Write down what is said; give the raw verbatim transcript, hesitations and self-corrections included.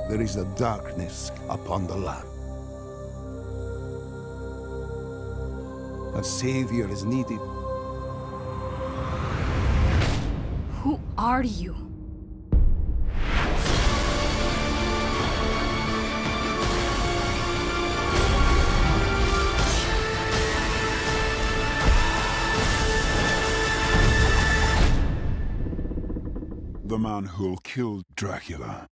There is a darkness upon the land. A savior is needed. Who are you? The man who'll kill Dracula.